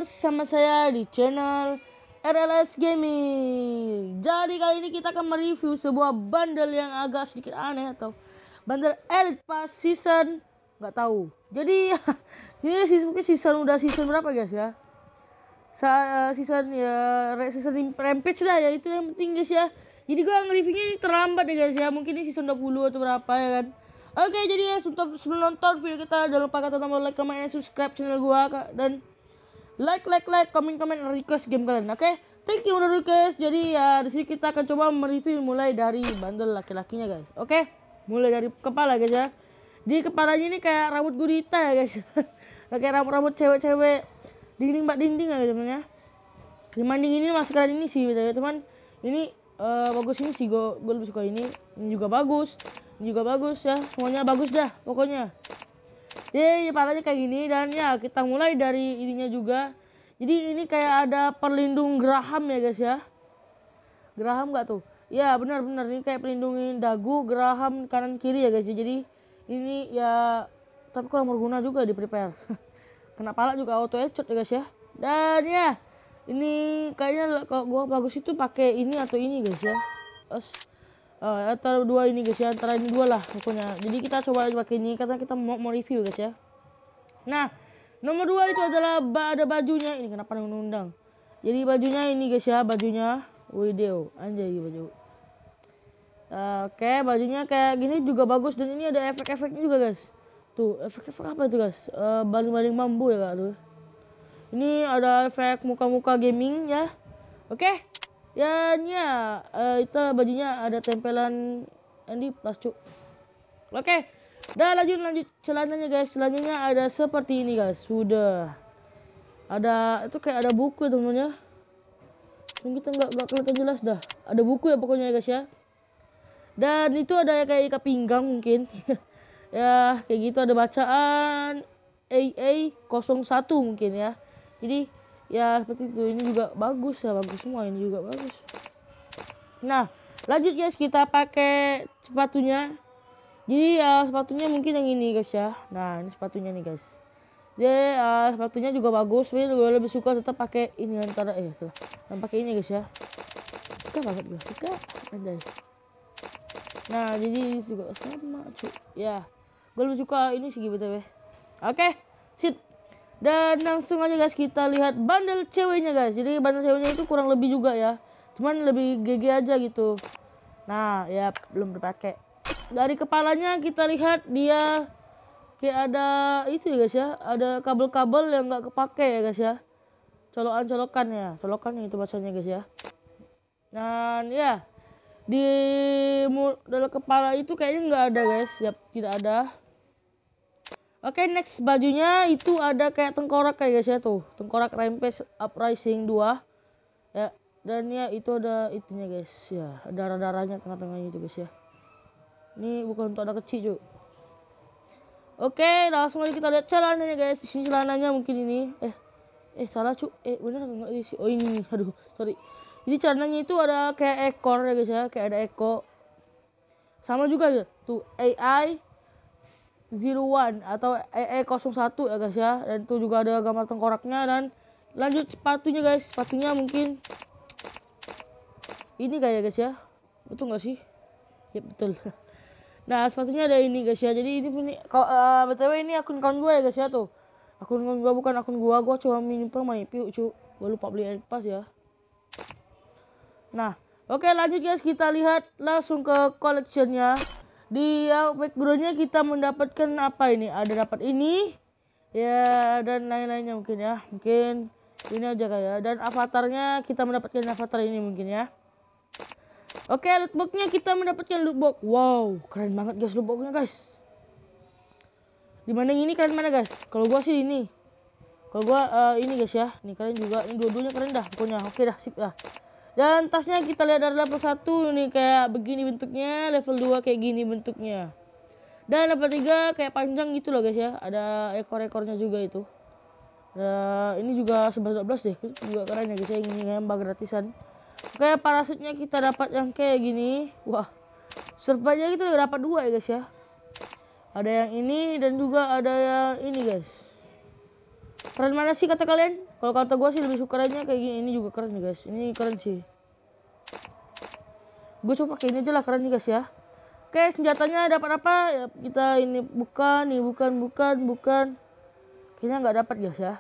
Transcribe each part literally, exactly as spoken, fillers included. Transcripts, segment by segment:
masih sama saya di channel R L S Gaming. Jadi kali ini kita akan mereview sebuah bundle yang agak sedikit aneh atau bundle Elite Pass season nggak tahu. Jadi ini season, mungkin season udah season berapa guys ya? Sa season ya season Rampage lah ya, itu yang penting guys ya. Jadi gua nge-reviewnya terlambat ya guys ya. Mungkin ini season dua puluh atau berapa ya kan. Oke, jadi ya sebelum nonton video kita jangan lupa kata tombol like, comment, dan subscribe channel gua dan like like like komen komen request game kalian. Oke, okay? Thank you udah request. Jadi ya di sini kita akan coba mereview mulai dari bundle laki-lakinya guys. Oke, okay? Mulai dari kepala guys ya. Di kepalanya ini kayak rambut gurita ya guys. Kayak rambut-rambut cewek-cewek dinding mbak dinding ya teman-teman ya. Dibanding ini masih keren ini sih teman. Ini uh, bagus ini sih, gue gue lebih suka ini. Ini juga bagus. Ini juga bagus ya. Semuanya bagus dah pokoknya. Jadi kepalanya kayak gini dan ya kita mulai dari ininya juga. Jadi ini kayak ada perlindung geraham ya guys ya. Geraham nggak tuh? Ya benar-benar ini kayak pelindungin dagu, geraham kanan kiri ya guys. Jadi ini ya tapi kurang berguna juga di prepare. Kena pala juga auto headshot ya guys ya. Dan ya ini kayaknya kalau gua bagus itu pakai ini atau ini guys ya. Os Uh, antara dua ini guys ya, antara ini dua lah pokoknya. Jadi kita coba pakai ini karena kita mau, mau review guys ya. Nah nomor dua itu adalah ada bajunya. Ini kenapa undang? Jadi bajunya ini guys ya, bajunya video anjay baju. Uh, Oke okay, bajunya kayak gini juga bagus dan ini ada efek-efeknya juga guys. Tuh efek-efek apa itu guys? Uh, baling-baling bambu ya kak tuh. Ini ada efek muka-muka gaming ya. Oke. Okay. Ya, ya uh, itu bajunya ada tempelan Andy plus cuk. Oke, dan lanjut lanjut celananya guys. Celananya ada seperti ini guys. Sudah ada itu kayak ada buku temennya. Mungkin kita nggak nggak kelihatan jelas dah. Ada buku ya pokoknya guys ya. Dan itu ada kayak ikat pinggang mungkin. Ya kayak gitu ada bacaan A A nol satu mungkin ya. Jadi ya seperti itu. Ini juga bagus ya, bagus semua, ini juga bagus. Nah lanjut guys, kita pakai sepatunya. Jadi ya sepatunya mungkin yang ini guys ya. Nah ini sepatunya nih guys. Jadi uh, sepatunya juga bagus, tapi gue lebih suka tetap pakai ini antara eh salah dan pakai ini guys ya. Suka banget gue, suka anjay. Nah jadi ini juga sama cuy ya, gue lebih suka ini sih btw. Oke sip. Dan langsung aja guys kita lihat bundle ceweknya guys. Jadi bundle ceweknya itu kurang lebih juga ya, cuman lebih G G aja gitu. Nah ya belum dipakai. Dari kepalanya kita lihat dia kayak ada itu ya guys ya, ada kabel-kabel yang nggak kepake ya guys ya. Colokan-colokan ya, colokan itu bacanya guys ya. Dan ya di dalam kepala itu kayaknya nggak ada guys, ya tidak ada. Oke, okay, next bajunya itu ada kayak tengkorak kayak guys ya tuh, tengkorak Rampage Uprising dua. Ya, dan ya itu ada itunya guys ya, darah-darahnya tengah-tengahnya itu guys ya. Ini bukan untuk anak kecil, cuy. Oke, okay, langsung aja kita lihat celananya guys. Di sini celananya mungkin ini. Eh, eh salah cuy. Eh bener enggak isi? Oh ini, aduh, sorry. Jadi celananya itu ada kayak ekor ya guys ya, kayak ada eko. Sama juga ya, tuh A I nol satu atau A I nol satu ya guys ya. Dan itu juga ada gambar tengkoraknya. Dan lanjut sepatunya guys. Sepatunya mungkin ini kayak guys ya. Betul nggak sih? Ya betul. Nah sepatunya ada ini guys ya. Jadi ini ini kalau uh, btw ini akun akun gue ya guys ya tuh. Akun akun gue bukan akun gue. Gue cuma menyimpan main piu cu. Gue lupa beli Elite Pass ya. Nah oke lanjut guys, kita lihat langsung ke collectionnya. Di uh, backgroundnya kita mendapatkan apa ini? Ada dapat ini ya dan lain-lainnya mungkin ya. Mungkin ini aja kayak. Dan avatarnya kita mendapatkan avatar ini mungkin ya. Oke, lootboxnya kita mendapatkan lootbox. Wow, keren banget guys lootboxnya guys. Dimana ini keren mana guys? Kalau gua sih ini. Kalau gua uh, ini guys ya. Ini keren juga. Ini dua-duanya keren dah pokoknya. Oke dah, sip dah. Dan tasnya kita lihat dari level satu ini kayak begini bentuknya, level dua kayak gini bentuknya. Dan level tiga kayak panjang gitu loh guys ya. Ada ekor-ekornya juga itu. Nah, ini juga sebelas dua belas deh. Itu juga keren ya guys ya, ini nembak gratisan. Oke, parasitnya kita dapat yang kayak gini. Wah. Serpanya kita dapat dua ya guys ya. Ada yang ini dan juga ada yang ini guys. Keren mana sih kata kalian? Kalau kata gue sih lebih suka kerennya kayak gini. Ini juga keren nih guys. Ini keren sih. Gue coba pakai ini aja lah, keren nih guys ya. Oke, senjatanya dapat apa? Ya, kita ini bukan, nih bukan, bukan, bukan. Kayaknya nggak dapat guys ya.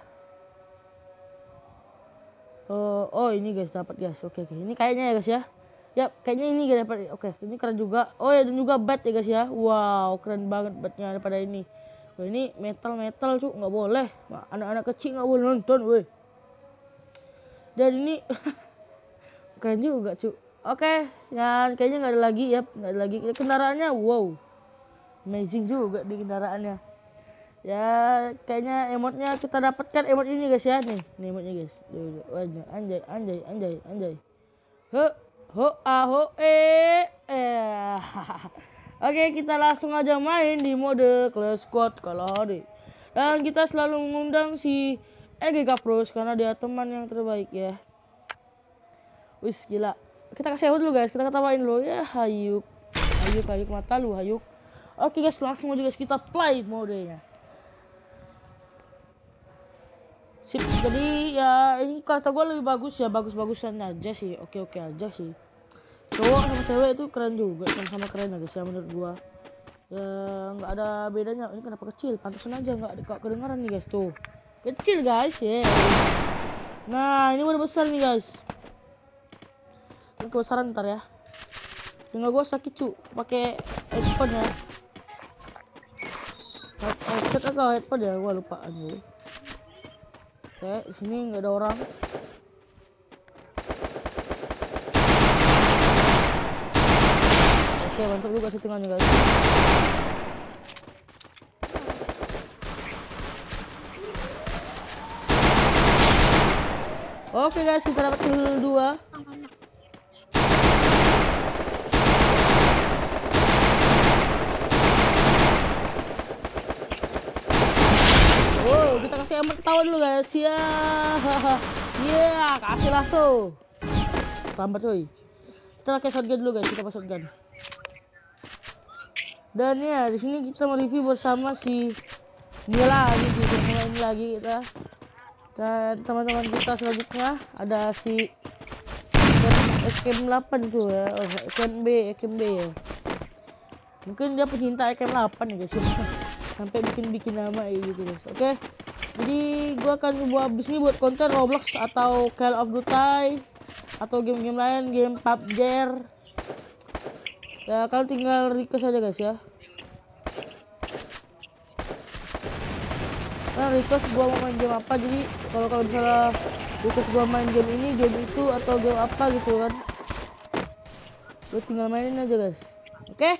Oh, oh ini guys dapat guys. Oke, oke. Ini kayaknya ya guys ya. Ya, kayaknya ini gak dapat. Oke, ini keren juga. Oh ya, dan juga bat ya guys ya. Wow, keren banget batnya daripada ini. Wah, ini metal-metal tuh nggak boleh. Anak-anak kecil nggak boleh nonton, weh. Dan ini keren juga cu. Oke, dan kayaknya nggak ada lagi ya, nggak ada lagi. Kendaraannya, wow, amazing juga di kendaraannya. Ya, kayaknya emotnya kita dapatkan emot ini guys ya, nih, nih emotnya guys. Anjay, anjay, anjay, anjay. He, ho, ah, ho, eh, eh. Oke, kita langsung aja main di mode Clash Squad kalau hari. Dan kita selalu mengundang si L G K Pros karena dia teman yang terbaik ya. Wis gila. Kita kasih dulu guys, kita ketawain dulu ya. Hayuk, hayuk, hayuk mata lu, hayuk. Oke guys, langsung aja guys kita play modenya. Sip, jadi ya ini kata gue lebih bagus ya, bagus-bagusan aja sih. Oke-oke aja sih. Cowok sama cewek itu keren juga, sama-sama keren ya guys ya menurut gua. Ya nggak ada bedanya. Ini kenapa kecil? Pantesan aja nggak nggak kedengaran nih guys tuh. Kecil guys ya. Nah ini udah besar nih guys. Ini kebesaran ntar ya. Tinggal gua sakit cu, pakai headphone ya. Headset atau headphone ya, gua lupa aja. Oke, di sini nggak ada orang. Oke, mantap juga settingannya guys. Oke guys, kita dapat kill dua. Wow, kita kasih emot ketawa dulu guys. Ya, ya, kasih lasso. Lambat coy. Kita pakai shotgun dulu guys, kita pakai shotgun. Dan ya di sini kita mereview bersama si Mila lagi, sama ini lagi kita. Dan teman-teman kita selanjutnya ada si S K M delapan tuh ya, oh, S K M B, S K M B ya. Mungkin dia pecinta S K M delapan ya guys. Sampai bikin-bikin nama gitu guys. Oke. Jadi gua akan buat abis ini buat konten Roblox atau Call of Duty atau game-game lain, game P U B G. Ya kalian tinggal request aja guys ya. Nah request gua mau main game apa, jadi kalau kalau misalnya request gua main game ini, game itu atau game apa gitu kan, lu tinggal mainin aja guys. Oke okay?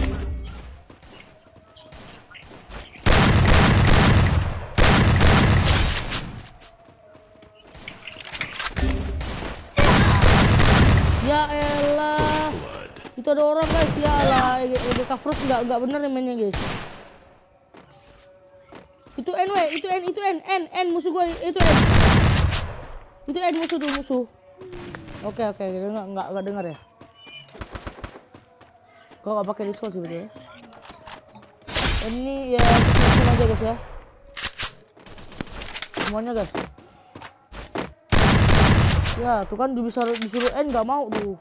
Ya elah, itu ada orang guys. Ya lah, E G K Frost nggak nggak bener mainnya guys. Itu N W, itu N, itu N, N, N musuh gue, itu N, itu N musuh tuh musuh. Oke oke, nggak nggak nggak dengar ya. Gue nggak pakai Discord sebetulnya. Ini ya langsung aja guys ya. Semuanya guys. Ya tuh kan disuruh disuruh N nggak mau tuh.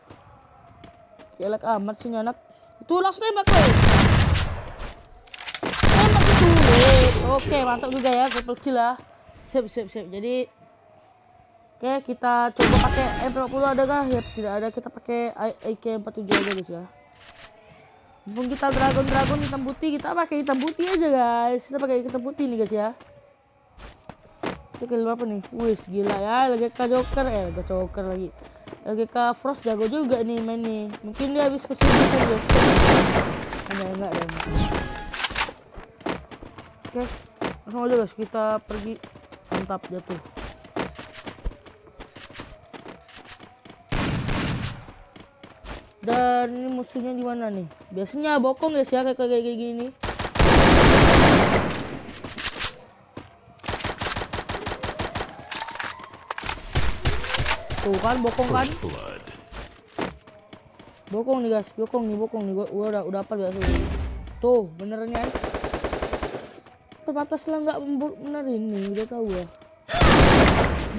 Elek amat sih anak. Itu langsung tembak gue. Tembak itu. Oke mantap juga ya, triple kill lah. Sip sip sip. Jadi oke kita coba pakai M empat puluh, ada kah? Ya tidak ada, kita pakai A K empat tujuh aja guys ya. Mumpung kita dragon dragon hitam putih, kita pakai hitam putih aja guys. Kita pakai hitam putih nih guys ya. Oke berapa nih? Wih gila ya, L G K Joker, eh L G K Joker lagi. L G K Frost jago juga nih main nih. Mungkin dia habis kesulitan guys. Enggak enggak deh. Oke, langsung aja guys kita pergi. Mantap jatuh. Dan ini musuhnya di mana nih? Biasanya bokong guys ya, kayak kayak gini. Tuh kan bokong kan? Bokong nih guys, bokong nih, bokong nih. Gua udah udah apa biasa. Tuh, benernya. Terbatas lah nggak bener ini, udah tahu ya.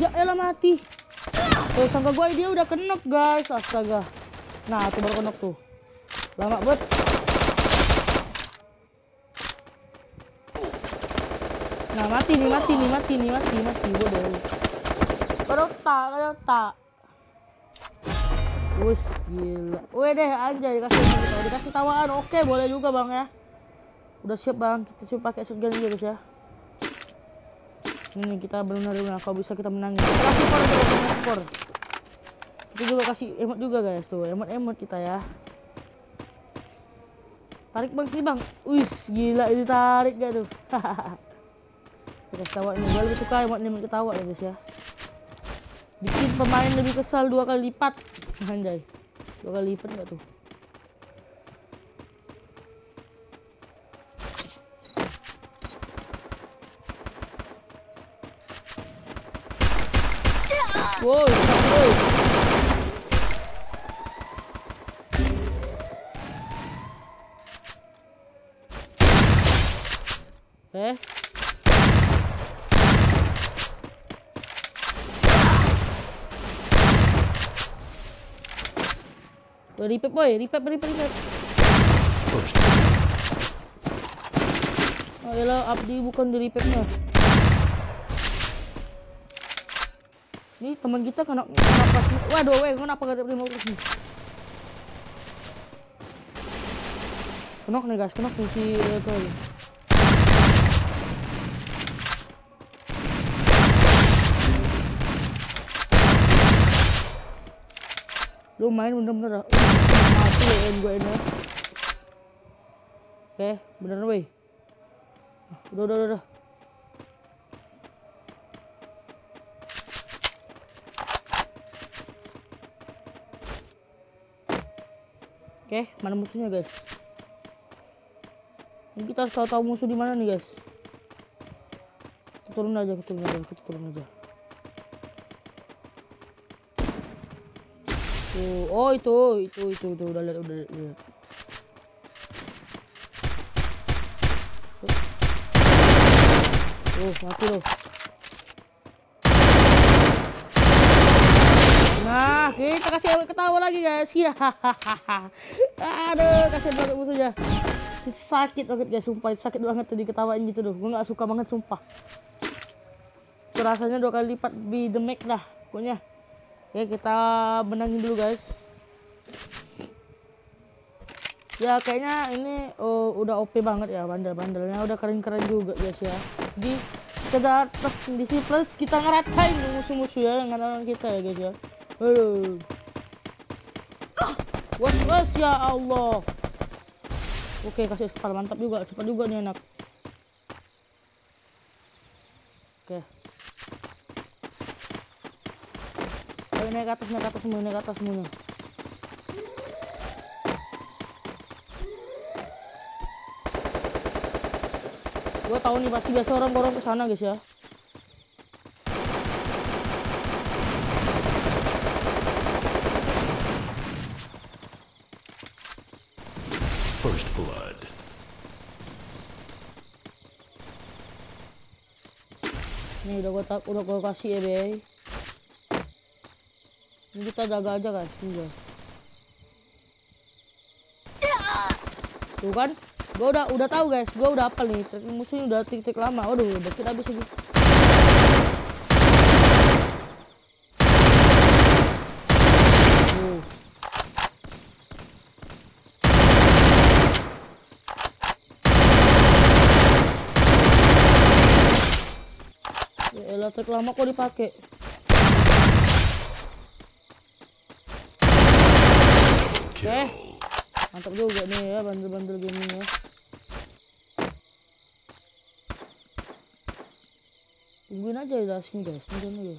Ya elah mati. Tuh sangka gue dia udah kenok guys, astaga. Nah tuh baru kenok tuh. Lama banget. Nah mati nih, mati nih, mati nih, mati, mati. Bodoh. Kerota, kerota. Wus gila. Weh deh anjay dikasih kita. Dikasih tawaan. Oke boleh juga bang ya. Udah siap bang. Kita coba pakai shotgun aja guys ya. Ini kita benar-benar kalau bisa kita menangin. Kita kasih skor aja guys, skor. Kita juga kasih emot juga guys tuh. Emot-emot kita ya. Tarik bang sini bang. Wis gila ini tarik gak tuh. Kita ketawa ini. Gue lebih suka emot-emot ketawa ya guys ya. Bikin pemain lebih kesal dua kali lipat. Anjay. Dua kali lipat enggak tuh? Wow, wow. Eh. Repair boy, repair, repair, repair. Oh yalah, Abdi bukan di repairnya. Ini teman kita kena kenapa sih? Waduh, weh, kenapa gak ada lima puluh nih? Kenok nih guys, kenok nih si itu. Lu main bener-bener mati ya gue ini. Oke, bener weh. Udah, udah, udah. Oke, mana musuhnya guys? Ini kita harus tahu-tahu musuh di mana nih guys. Kita turun aja, kita turun aja, kita turun aja. Tuh, oh itu, itu, itu, itu udah lihat, udah lihat. Tuh, mati loh. Nah, kita kasih ketawa lagi guys. Ya, aduh, kasihan banget musuhnya. Sakit banget guys, sumpah sakit banget tadi ketawain gitu loh. Gue nggak suka banget sumpah. Itu rasanya dua kali lipat di damage dah, pokoknya. Oke, kita menangin dulu guys. Ya kayaknya ini oh, udah O P banget ya, bandel-bandelnya udah keren-keren juga guys ya. Di kita plus di plus kita ngeratain musuh-musuh ya dengan kita ya guys ya. Aduh. Was was ya Allah. Oke, kasih kepala mantap juga, cepat juga nih anak. Oke. Ayo naik ke atas, naik ke atas semuanya, naik ke atas semuanya. Gue tahu nih pasti biasa orang dorong ke sana guys ya. First blood. Nih udah gue tak udah gue kasih ya be. Ini kita jaga aja guys, ini guys. Tuh kan, gue udah udah tahu guys, gue udah hafal nih. Musuhnya udah tik-tik lama. Waduh, udah kita habis aja. Ya elah, trik lama kok dipakai. Oke, mantap juga nih ya bandel-bandel gini ya. Tungguin aja ya sini guys, tungguin aja.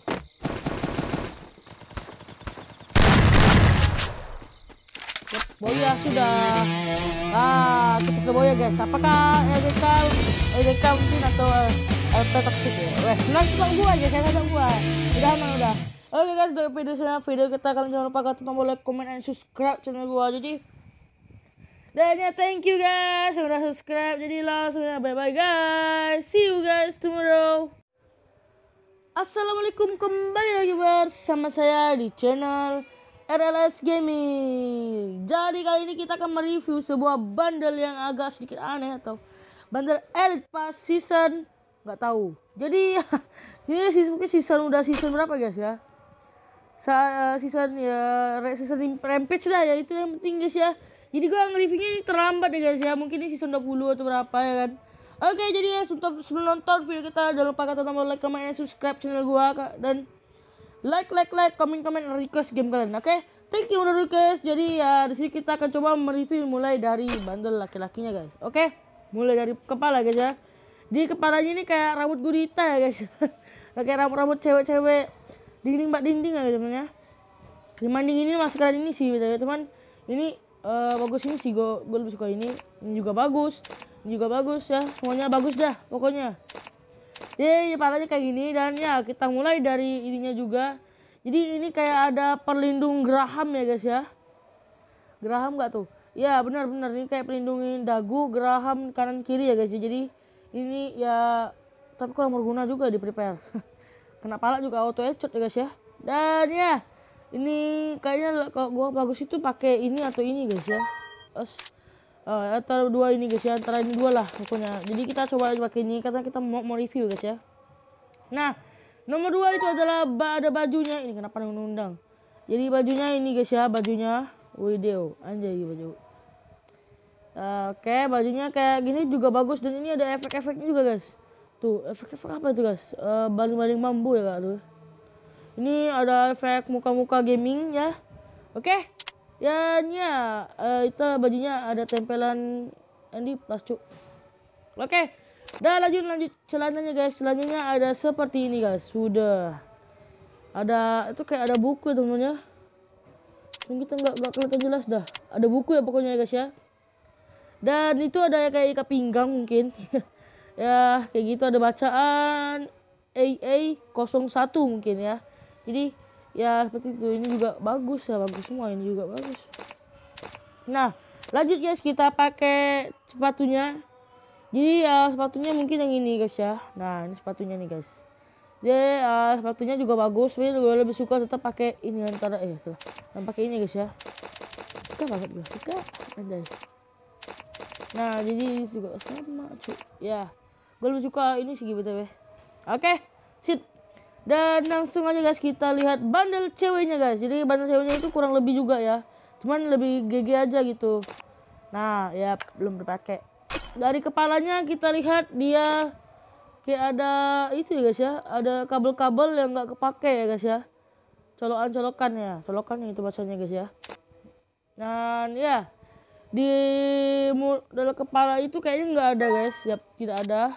Boya sudah. Ah, kita ke boya guys. Apakah E D K E D K mungkin atau L P toxic ya? Wes, langsung gua aja, saya kata gua. Udah mana udah. Oke guys, dari video saya video kita, kalian jangan lupa klik tombol like, comment, and subscribe channel gua. Jadi dan ya thank you guys sudah subscribe. Jadi langsung ya bye bye guys. See you guys tomorrow. Assalamualaikum, kembali lagi bersama saya di channel R L S Gaming. Jadi kali ini kita akan mereview sebuah bundle yang agak sedikit aneh atau bundle Elite Pass season nggak tahu. Jadi ini season mungkin season udah season berapa guys ya? Sa season ya season Rampage lah ya, itu yang penting guys ya. Jadi gua nge-reviewnya terlambat ya guys ya. Mungkin ini season dua puluh atau berapa ya kan. Oke, jadi ya sebelum nonton video kita jangan lupa kata tombol like, comment, dan subscribe channel gua dan like like like komen komen request game kalian. Oke, thank you udah request. Jadi ya di sini kita akan coba mereview mulai dari bundle laki-lakinya guys. Oke, mulai dari kepala guys ya. Di kepalanya ini kayak rambut gurita ya guys. Kayak rambut-rambut cewek-cewek dinding mbak dinding ya teman-teman ya. Dibanding ini masih keren ini sih teman. Ini uh, bagus ini sih, gue gue lebih suka ini. Ini juga bagus. Ini juga bagus ya, semuanya bagus dah pokoknya. Jadi kepalanya kayak gini dan ya kita mulai dari ininya juga. Jadi ini kayak ada perlindung geraham ya guys ya. Geraham nggak tuh? Ya benar-benar ini kayak pelindungin dagu, geraham kanan kiri ya guys. Jadi ini ya tapi kurang berguna juga di prepare. Kena pala juga auto headshot ya guys ya. Dan ya ini kayaknya kalau gua bagus itu pakai ini atau ini guys ya. Os. Oh, antara dua ini guys ya, antara ini dua lah pokoknya. Jadi kita coba pakai ini karena kita mau, mau review guys ya. Nah, nomor dua itu adalah ada bajunya. Ini kenapa undang? Jadi bajunya ini guys ya, bajunya video anjay baju. Oke, bajunya kayak gini juga bagus dan ini ada efek-efeknya juga guys. Tuh, efek-efek apa itu guys? Uh, baling-baling bambu ya kak tuh. Ini ada efek muka-muka gaming ya. Oke. Dan ya uh, itu bajunya ada tempelan Andy plus cuk. Oke, dan lanjut lanjut celananya guys. Celananya ada seperti ini guys. Sudah ada itu kayak ada buku temennya. Mungkin kita nggak nggak kelihatan jelas dah. Ada buku ya pokoknya guys ya. Dan itu ada kayak ikat pinggang mungkin. Ya kayak gitu ada bacaan A A nol satu mungkin ya. Jadi ya seperti itu, ini juga bagus ya, bagus semua, ini juga bagus. Nah lanjut guys, kita pakai sepatunya. Jadi ya sepatunya mungkin yang ini guys ya. Nah ini sepatunya nih guys. Jadi uh, sepatunya juga bagus, tapi gue lebih suka tetap pakai ini antara eh salah, dan pakai ini guys ya. Suka banget gue, suka anjay. Nah jadi ini juga sama cuy. Ya gue lebih suka ini sih btw. Oke sip. Dan langsung aja guys kita lihat bundle ceweknya guys. Jadi bundle ceweknya itu kurang lebih juga ya. Cuman lebih G G aja gitu. Nah ya belum dipakai. Dari kepalanya kita lihat dia kayak ada itu ya guys ya. Ada kabel-kabel yang nggak kepake ya guys ya. Colokan-colokan ya. Colokan itu bahasanya guys ya. Dan ya di dalam kepala itu kayaknya nggak ada guys. Ya tidak ada.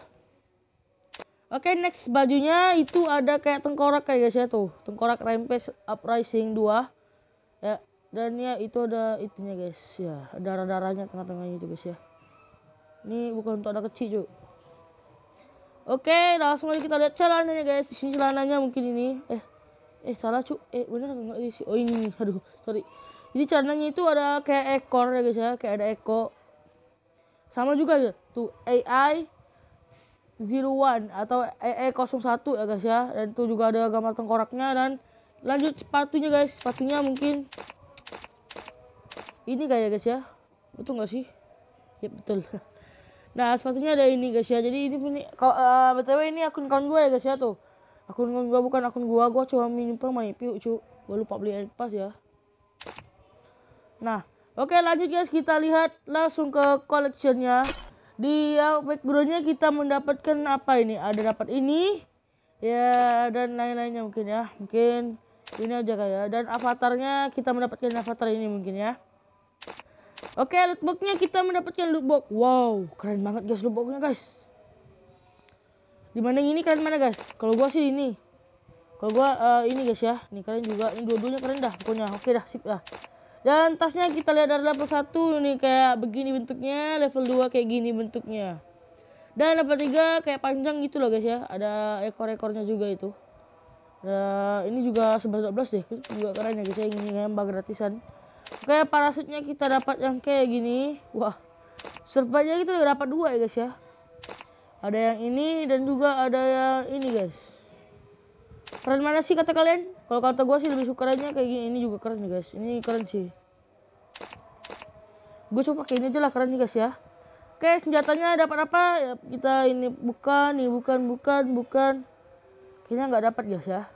Oke, okay, next bajunya itu ada kayak tengkorak kayak guys ya tuh. Tengkorak Rampage Uprising dua. Ya, dan ya itu ada itunya guys ya. Darah-darahnya tengah-tengahnya itu guys ya. Ini bukan untuk anak kecil, cuy. Oke, okay, langsung aja kita lihat celananya guys. Di sini celananya mungkin ini. Eh, eh salah cuy. Eh bener enggak isi? Oh ini, aduh, sorry. Jadi celananya itu ada kayak ekor ya guys ya, kayak ada eko. Sama juga ya. Tuh A I nol satu atau E E nol satu ya guys ya. Dan itu juga ada gambar tengkoraknya. Dan lanjut sepatunya guys. Sepatunya mungkin ini kayak guys ya. Betul nggak sih? Ya betul. Nah sepatunya ada ini guys ya. Jadi ini ini uh, btw ini akun akun gue ya guys ya tuh. Akun akun gue bukan akun gue. Gue cuma minimum main piu cu. Gue lupa beli Elite Pass ya. Nah oke lanjut guys, kita lihat langsung ke collectionnya. Di uh, backgroundnya kita mendapatkan apa ini? Ada dapat ini ya dan lain-lainnya mungkin ya. Mungkin ini aja kayak. Dan avatarnya kita mendapatkan avatar ini mungkin ya. Oke, lootboxnya kita mendapatkan lootbox. Wow, keren banget guys lootboxnya guys. Dimana ini keren mana guys? Kalau gua sih ini. Kalau gua uh, ini guys ya. Ini keren juga. Ini dua-duanya keren dah pokoknya. Oke dah, sip dah. Dan tasnya kita lihat dari level satu nih kayak begini bentuknya, level dua kayak gini bentuknya. Dan level tiga kayak panjang gitu loh guys ya. Ada ekor-ekornya juga itu. Nah, ini juga sebelas dua belas deh. Juga keren ya guys ya, ini nembak gratisan. Kayak parasutnya kita dapat yang kayak gini. Wah. Survive-nya kita dapat dua ya guys ya. Ada yang ini dan juga ada yang ini guys. Keren mana sih kata kalian? Kalau kata gue sih lebih suka kerennya kayak gini. Ini juga keren nih guys. Ini keren sih. Gue coba pakai ini aja lah, keren nih guys ya. Oke, senjatanya dapat apa? Ya, kita ini bukan, nih bukan, bukan, bukan. Kayaknya nggak dapat guys ya.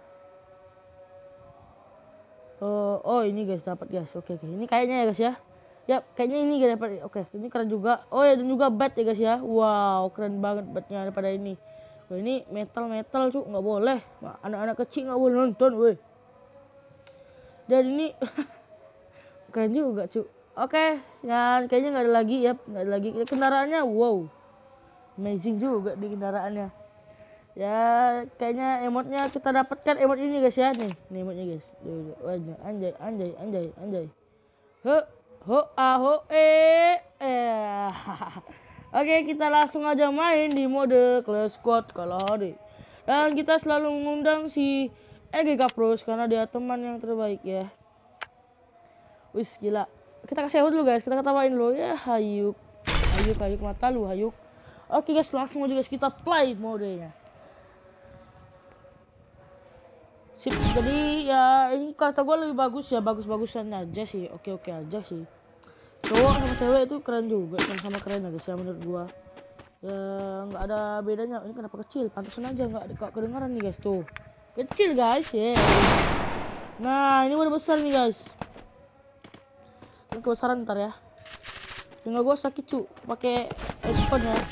Oh, oh ini guys dapat guys. Oke, oke. Ini kayaknya ya guys ya. Ya, kayaknya ini gak dapat. Oke, ini keren juga. Oh ya, dan juga bat ya guys ya. Wow, keren banget batnya daripada ini. Oh, ini metal-metal tuh nggak boleh. Anak-anak kecil nggak boleh nonton, weh. Dan ini keren juga, cu. Oke, dan kayaknya nggak ada lagi ya, nggak ada lagi. Kendaraannya, wow, amazing juga di kendaraannya. Ya, kayaknya emotnya kita dapatkan emot ini guys ya, nih, nih emotnya guys. Anjay, anjay, anjay, anjay. Ho, ho, ah, ho, eh, eh. Oke, kita langsung aja main di mode Clash Squad kalau hari. Dan kita selalu mengundang si L G K Pros karena dia teman yang terbaik ya. Wis gila. Kita kasih dulu guys, kita ketawain lo ya, hayuk, hayuk, hayuk mata lu, hayuk. Oke guys, langsung aja guys kita play modenya. Sip, jadi ya ini kata gue lebih bagus ya, bagus-bagusan aja sih, oke-oke aja sih. Cowok sama cewek itu keren juga, sama-sama keren ya guys ya menurut gua. Ya nggak ada bedanya. Ini kenapa kecil? Pantesan aja nggak nggak kedengaran nih guys tuh. Kecil guys ya. Nah ini udah besar nih guys. Ini kebesaran ntar ya. Tinggal gua sakit cu, pakai headphone ya.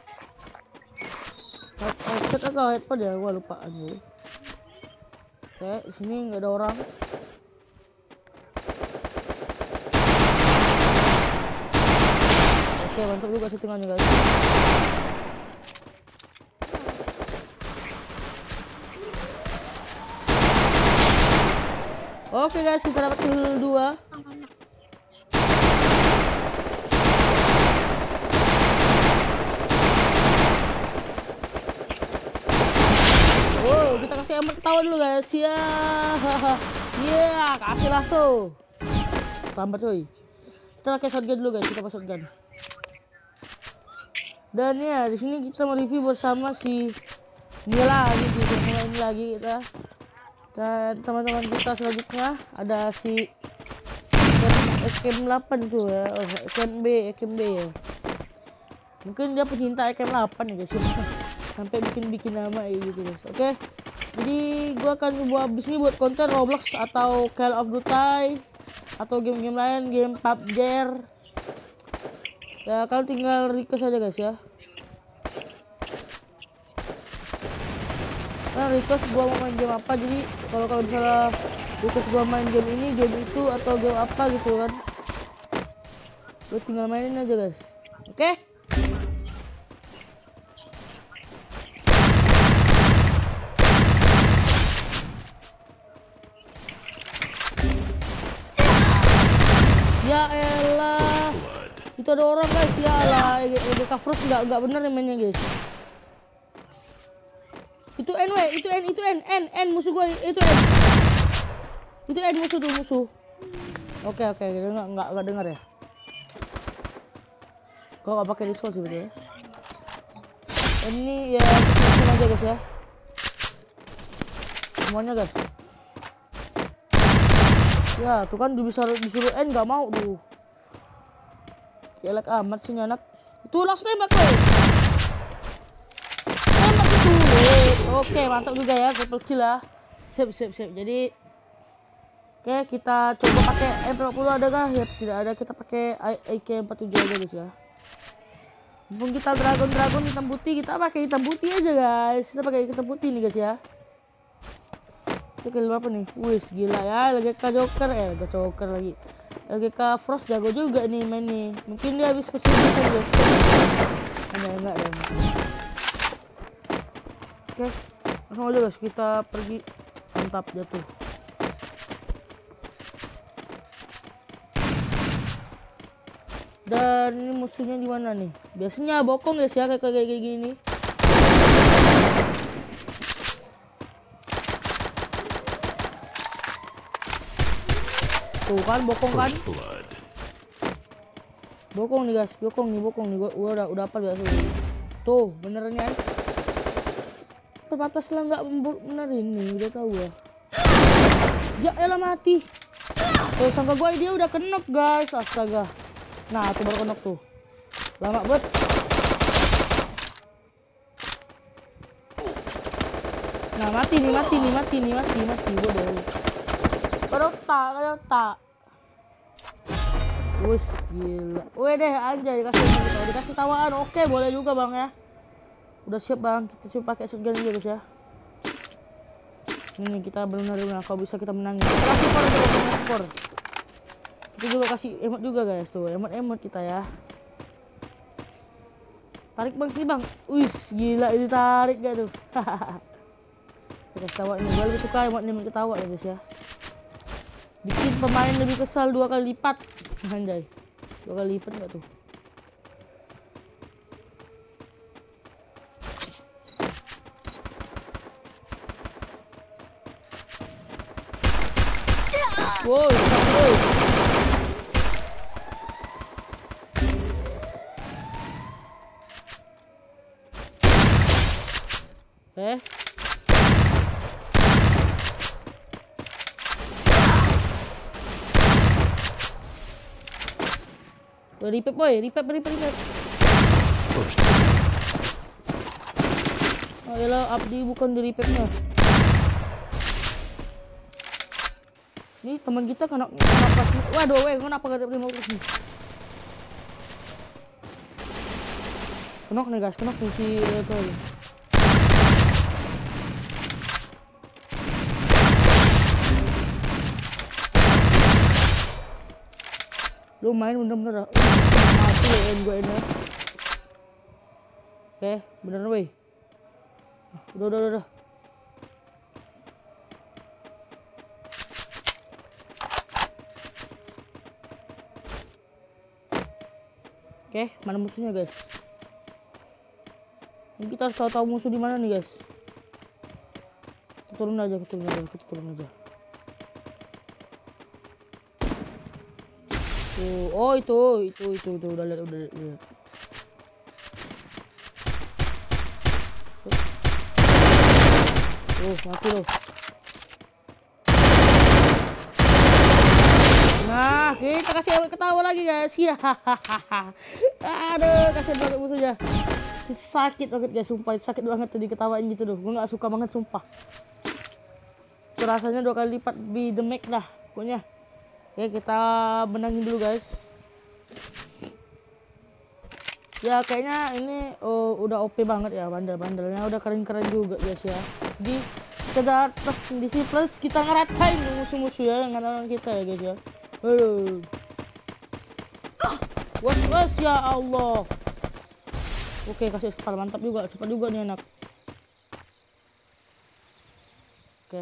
Headset atau headphone ya, gua lupa aja. Oke, di sini nggak ada orang. Oke, mantap juga settingannya guys. Oke guys, kita dapat kill dua. Wow, kita kasih emot ketawa dulu guys. Ya, ya, kasih lasso. Tambah coy. Kita pakai shotgun dulu guys, kita pakai shotgun. Dan ya di sini kita mereview bersama si dia lagi, si ini lagi kita. Dan teman-teman kita selanjutnya ada si S K M delapan itu ya, oh, S K M B, S K M B ya. Mungkin dia pecinta S K M delapan ya guys. Sampai bikin-bikin nama gitu guys. Oke. Jadi gua akan buat abis ini buat konten Roblox atau Call of Duty atau game-game lain, game P U B G. Ya kalian tinggal request aja guys ya. Nah request gua mau main game apa, jadi kalau kalau misalnya request gua main game ini, game itu atau game apa gitu kan, lu tinggal mainin aja guys. Oke okay? Ya elah, itu ada orang guys, ya lah, L G K Pros nggak nggak bener mainnya guys. Itu N W, itu N, itu N, N, N musuh gue, itu N, itu N musuh tuh musuh. Oke oke, nggak nggak nggak dengar ya. Kok nggak pakai Discord sih betul ya. Ini ya langsung aja guys ya. Semuanya guys. Ya tuh kan disuruh disuruh N nggak mau tuh. Elak amat sih anak. Itu langsung tembak loh. Tembak itu. Oke mantap juga ya, triple kill lah. Sip sip sip. Jadi oke kita coba pakai M empat puluh, ada kah? Ya tidak ada, kita pakai A K empat tujuh aja guys ya. Mumpung kita dragon dragon hitam putih, kita pakai hitam putih aja guys. Kita pakai hitam putih nih guys ya. Oke, berapa nih? Wih, gila ya, L G K Joker, eh, L G K Joker lagi. L G K Frost jago juga nih main nih. Mungkin dia habis kesulitan guys. Enggak, enggak, enggak. Oke, langsung aja guys, kita pergi. Mantap jatuh. Dan ini musuhnya di mana nih? Biasanya bokong guys ya, kayak kayak gini. Tuh kan bokong kan, bokong nih guys, bokong nih, bokong nih, gua, gua udah udah apa biasa tuh benernya. terbatas lah nggak benar ini udah tahu ya. Ya elah mati. Oh sangka gue dia udah kenok guys, astaga. Nah tuh baru kenok tuh. Lama banget. Nah mati nih mati nih mati nih mati mati bodoh. Kerota kerota. Wus gila. Weh deh anjay dikasih kita dikasih tawaan. Oke boleh juga bang ya. Udah siap bang, kita coba pakai shotgun dulu guys ya. Ini kita benar-benar kalau bisa kita menangin. Kita kasih skor aja guys, skor. Kita juga kasih emot juga guys tuh, emot-emot kita ya. Tarik bang sini bang. Wis gila ini tarik gak tuh. Kita ketawa ini, gue lebih suka emot-emot ketawa ya guys ya. Bikin pemain lebih kesal dua kali lipat. Anjay, dua kali lipat gak tuh? Woi, woi. Eh. Boy, repair boy, repair, repair, repair. Oh yalah, Abdi bukan di repairnya. Ini teman kita kena kenapa sih? Waduh, weh, kenapa gak ada mau sini? Kenok nih guys, kenok nih si itu. Lu main bener-bener mati loh gue ini. Oke, bener weh. Udah, udah, udah. Oke, mana musuhnya guys? Ini kita harus tahu musuh di mana nih guys. Kita turun aja, kita turun aja, kita turun aja. Tuh, oh itu, itu, itu, itu udah lihat, udah lihat. Tuh, mati loh. Nah, kita kasih ketawa lagi guys. Ya, aduh, kasihan banget musuhnya. Sakit banget guys, sumpah sakit banget tadi ketawain gitu loh. Gue nggak suka banget sumpah. Rasanya dua kali lipat di the max dah, pokoknya. Oke, kita menangin dulu guys. Ya kayaknya ini oh, udah O P banget ya, bandel-bandelnya udah keren-keren juga guys ya. Di sekedar plus di plus kita ngeratain musuh-musuh ya dengan kita ya guys ya. Aduh. Was was ya Allah. Oke, kasih kepala mantap juga, cepat juga nih anak. Oke.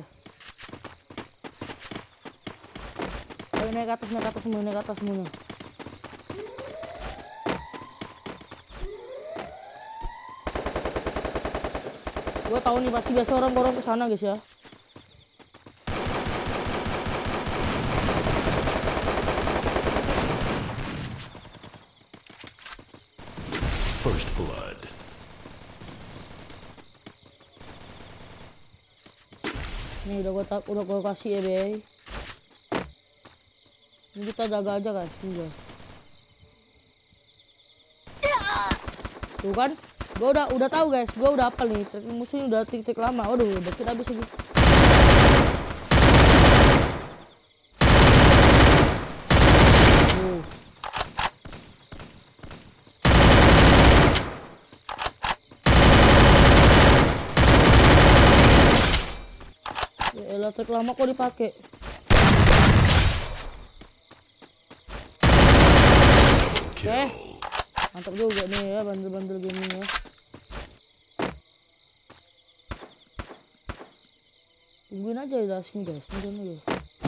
Ayo naik ke atas, naik ke atas semua, naik ke atas semuanya. Gue tahu nih pasti biasa orang borong ke sana guys ya. First blood. Nih udah gue tak udah gue kasih ya be. Ini kita jaga aja guys, ini guys. Tuh kan, gue udah udah tahu guys, gue udah hafal nih. Musuhnya udah tik-tik lama. Waduh, udah kita habis lagi. Tuh. Ya elah, trik lama kok dipakai. Oke, okay. Mantap juga nih ya bandel-bandel gaming ya. Tungguin aja ya sini guys, tungguin aja.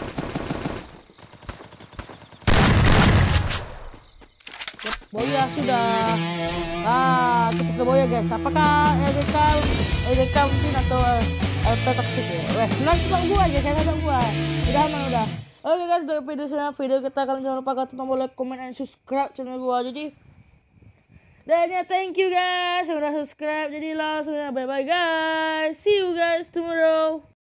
Yep, boya sudah. Ah, kita ke boya guys. Apakah E D K, E D K mungkin atau L P toxic ya? Wes, nah cuma gua aja, saya ada gua. Udah mana udah. Oke guys, dari video saya video kita, kalian jangan lupa klik tombol like, comment, and subscribe channel gua. Jadi Dan ya thank you guys yang udah subscribe. Jadi langsung ya bye bye guys. See you guys tomorrow.